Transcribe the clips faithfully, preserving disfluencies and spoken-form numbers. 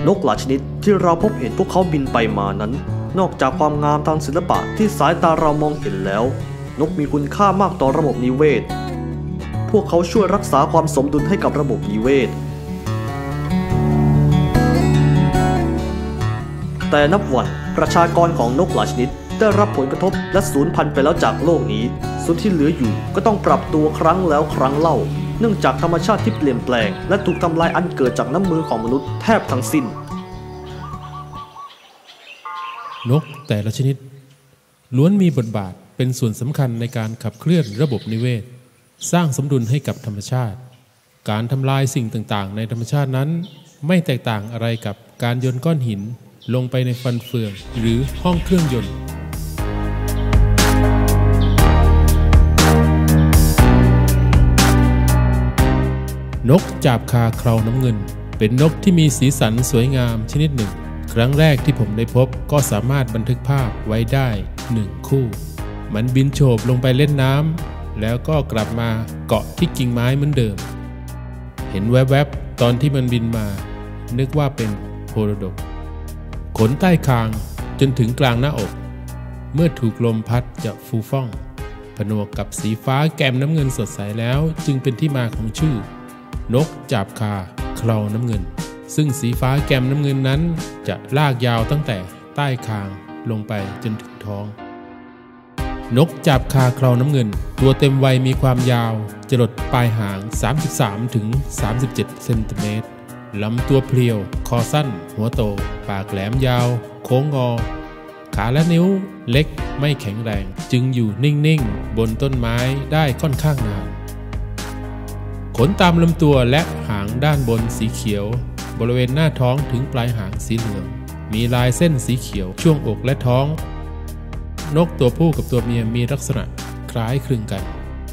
นกหลายชนิดที่เราพบเห็นพวกเขาบินไปมานั้นนอกจากความงามทางศิลปะที่สายตาเรามองเห็นแล้วนกมีคุณค่ามากต่อระบบนิเวศพวกเขาช่วยรักษาความสมดุลให้กับระบบนิเวศแต่นับวันประชากรของนกหลายชนิดได้รับผลกระทบและสูญพันธุ์ไปแล้วจากโลกนี้ส่วนที่เหลืออยู่ก็ต้องปรับตัวครั้งแล้วครั้งเล่าเนื่องจากธรรมชาติที่เปลี่ยนแปลงและถูกทำลายอันเกิดจากน้ำมือของมนุษย์แทบทั้งสิ้นนกแต่ละชนิดล้วนมีบทบาทเป็นส่วนสำคัญในการขับเคลื่อนระบบนิเวศสร้างสมดุลให้กับธรรมชาติการทำลายสิ่งต่างๆในธรรมชาตินั้นไม่แตกต่างอะไรกับการโยนก้อนหินลงไปในฟันเฟืองหรือห้องเครื่องยนต์นกจาบคาเคราน้ำเงินเป็นนกที่มีสีสันสวยงามชนิดหนึ่งครั้งแรกที่ผมได้พบก็สามารถบันทึกภาพไว้ได้หนึ่งคู่มันบินโฉบลงไปเล่นน้ำแล้วก็กลับมาเกาะที่กิ่งไม้เหมือนเดิมเห็นแวบๆตอนที่มันบินมานึกว่าเป็นโพโลดกขนใต้คางจนถึงกลางหน้าอกเมื่อถูกลมพัดจะฟูฟ่องผนวกกับสีฟ้าแก้มน้ำเงินสดใสแล้วจึงเป็นที่มาของชื่อนกจาบคาเคราน้ำเงินซึ่งสีฟ้าแก้มน้ำเงินนั้นจะลากยาวตั้งแต่ใต้คางลงไปจนถึงท้องนกจาบคาเคราน้ำเงินตัวเต็มวัยมีความยาวจรดปลายหาง สามสิบสามถึงสามสิบเจ็ด เซนติเมตรลำตัวเพรียวคอสั้นหัวโตปากแหลมยาวโค้งงอขาและนิ้วเล็กไม่แข็งแรงจึงอยู่นิ่งๆบนต้นไม้ได้ค่อนข้างนานขนตามลำตัวและหางด้านบนสีเขียวบริเวณหน้าท้องถึงปลายหางสีเหลืองมีลายเส้นสีเขียวช่วงอกและท้องนกตัวผู้กับตัวเมียมีลักษณะคล้ายคลึงกัน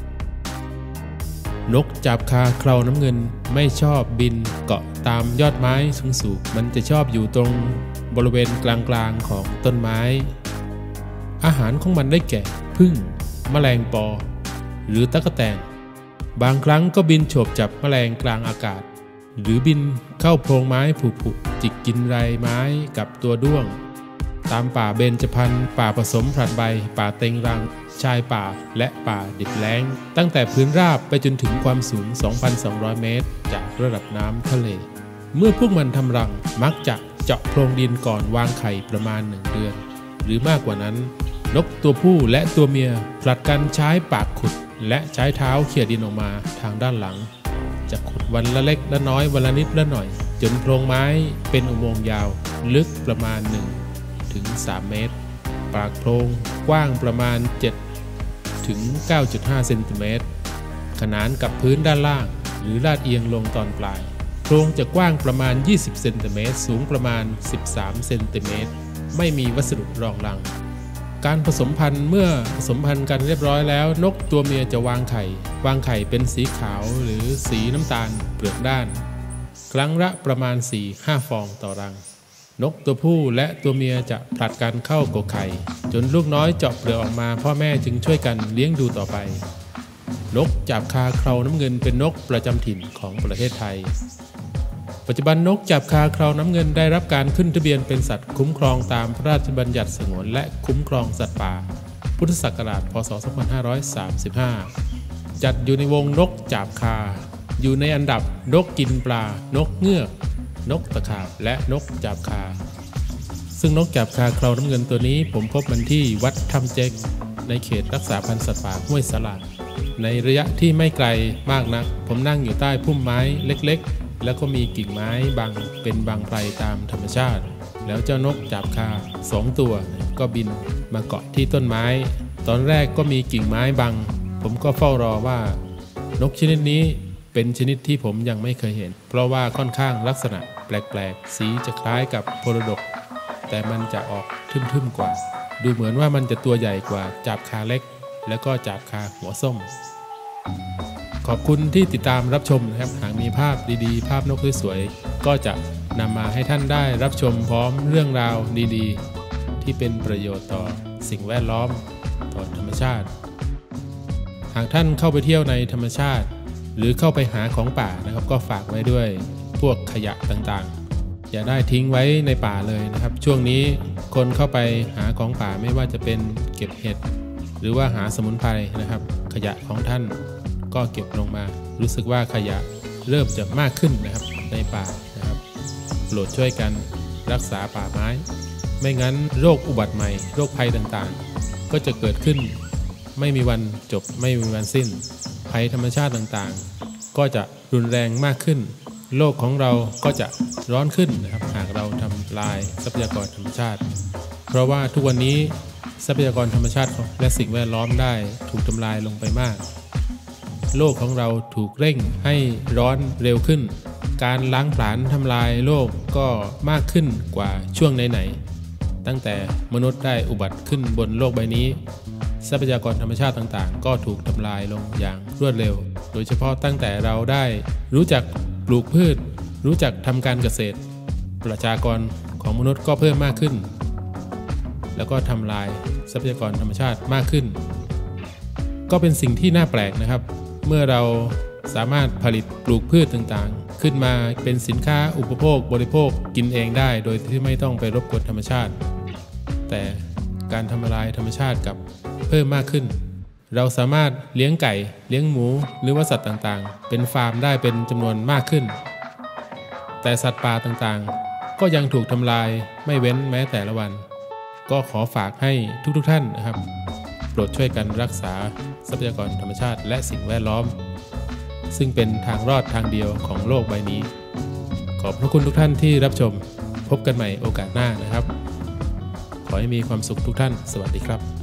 นกจาบคาเคราน้ำเงินไม่ชอบบินเกาะตามยอดไม้สูงๆมันจะชอบอยู่ตรงบริเวณกลางๆของต้นไม้อาหารของมันได้แก่ผึ้งแมลงปอหรือตั๊กแตนบางครั้งก็บินโฉบจับแมลงกลางอากาศหรือบินเข้าโพรงไม้ผุๆจิกกินไรไม้กับตัวด้วงตามป่าเบญจพรรณป่าผสมผลัดใบป่าเต็งรังชายป่าและป่าดิบแล้งตั้งแต่พื้นราบไปจนถึงความสูง สองพันสองร้อย เมตรจากระดับน้ำทะเลเมื่อพวกมันทำรังมักจะเจาะโพรงดินก่อนวางไข่ประมาณหนึ่งเดือนหรือมากกว่านั้นนกตัวผู้และตัวเมียผลัดกันใช้ปากขุดและใช้เท้าเขี่ยดินออกมาทางด้านหลังจะขุดวันละเล็กละน้อยวันละนิดละหน่อยจนโพรงไม้เป็นอุโมงค์ยาวลึกประมาณหนึ่งถึงสามเมตรปากโพรงกว้างประมาณเจ็ดถึง เก้าจุดห้า เซนติเมตรขนานกับพื้นด้านล่างหรือลาดเอียงลงตอนปลายโพรงจะกว้างประมาณยี่สิบเซนติเมตรสูงประมาณสิบสามเซนติเมตรไม่มีวัสดุรองรังการผสมพันธุ์เมื่อผสมพันธุ์กันเรียบร้อยแล้วนกตัวเมียจะวางไข่วางไข่เป็นสีขาวหรือสีน้ำตาลเปลือกด้านครั้งละประมาณ สี่ถึงห้า ฟองต่อรังนกตัวผู้และตัวเมียจะผลัดกันเข้ากกไข่จนลูกน้อยเจาะเปลือกออกมาพ่อแม่จึงช่วยกันเลี้ยงดูต่อไปนกจาบคาเคราน้ำเงินเป็นนกประจำถิ่นของประเทศไทยปัจจุบันนกจาบคาเคราน้ำเงินได้รับการขึ้นทะเบียนเป็นสัตว์คุ้มครองตามพระราชบัญญัติสงวนและคุ้มครองสัตว์ป่าพุทธศักราชพ.ศ. สองพันห้าร้อยสามสิบห้าจัดอยู่ในวงนกจาบคาอยู่ในอันดับนกกินปลานกเงือกนกตะขาบและนกจาบคาซึ่งนกจาบคาเคราน้ำเงินตัวนี้ผมพบมันที่วัดถ้ำเจ๊กในเขตรักษาพันธุ์สัตว์ป่าห้วยสลาดในระยะที่ไม่ไกลมากนักผมนั่งอยู่ใต้พุ่มไม้เล็กๆแล้วก็มีกิ่งไม้บังเป็นบางไพรตามธรรมชาติแล้วเจ้านกจาบคาสองตัวก็บินมาเกาะที่ต้นไม้ตอนแรกก็มีกิ่งไม้บังผมก็เฝ้ารอว่านกชนิดนี้เป็นชนิดที่ผมยังไม่เคยเห็นเพราะว่าค่อนข้างลักษณะแปลกๆสีจะคล้ายกับโพโลดกแต่มันจะออกทึมๆกว่าดูเหมือนว่ามันจะตัวใหญ่กว่าจาบคาเล็กแล้วก็จาบคาหัวส้มขอบคุณที่ติดตามรับชมนะครับหากมีภาพดีๆภาพนกสวยๆก็จะนำมาให้ท่านได้รับชมพร้อมเรื่องราวดีๆที่เป็นประโยชน์ต่อสิ่งแวดล้อมต่อธรรมชาติหากท่านเข้าไปเที่ยวในธรรมชาติหรือเข้าไปหาของป่านะครับก็ฝากไว้ด้วยพวกขยะต่างอย่าได้ทิ้งไว้ในป่าเลยนะครับช่วงนี้คนเข้าไปหาของป่าไม่ว่าจะเป็นเก็บเห็ดหรือว่าหาสมุนไพรนะครับขยะของท่านก็เก็บลงมารู้สึกว่าขยะเริ่มจะมากขึ้นนะครับในป่านะครับโปรดช่วยกันรักษาป่าไม้ไม่งั้นโรคอุบัติใหม่โรคภัยต่างๆก็จะเกิดขึ้นไม่มีวันจบไม่มีวันสิ้นภัยธรรมชาติต่างๆก็จะรุนแรงมากขึ้นโลกของเราก็จะร้อนขึ้นนะครับหากเราทำลายทรัพยากรธรรมชาติเพราะว่าทุกวันนี้ทรัพยากรธรรมชาติและสิ่งแวดล้อมได้ถูกทำลายลงไปมากโลกของเราถูกเร่งให้ร้อนเร็วขึ้นการล้างผลาญทำลายโลกก็มากขึ้นกว่าช่วงไหนๆตั้งแต่มนุษย์ได้อุบัติขึ้นบนโลกใบนี้ทรัพยากรธรรมชาติต่างๆก็ถูกทำลายลงอย่างรวดเร็วโดยเฉพาะตั้งแต่เราได้รู้จักปลูกพืชรู้จักทำการเกษตรประชากรของมนุษย์ก็เพิ่มมากขึ้นแล้วก็ทำลายทรัพยากรธรรมชาติมากขึ้นก็เป็นสิ่งที่น่าแปลกนะครับเมื่อเราสามารถผลิตปลูกพืชต่างๆขึ้นมาเป็นสินค้าอุปโภคบริโภคกินเองได้โดยที่ไม่ต้องไปรบกวนธรรมชาติแต่การทำลายธรรมชาติกับเพิ่มมากขึ้นเราสามารถเลี้ยงไก่เลี้ยงหมูหรือว่าสัตว์ต่างๆเป็นฟาร์มได้เป็นจำนวนมากขึ้นแต่สัตว์ป่าต่างๆก็ยังถูกทำลายไม่เว้นแม้แต่ละวันก็ขอฝากให้ทุกๆท่านนะครับโปรดช่วยกันรักษาทรัพยากรธรรมชาติและสิ่งแวดล้อมซึ่งเป็นทางรอดทางเดียวของโลกใบนี้ขอบพระคุณทุกท่านที่รับชมพบกันใหม่โอกาสหน้านะครับขอให้มีความสุขทุกท่านสวัสดีครับ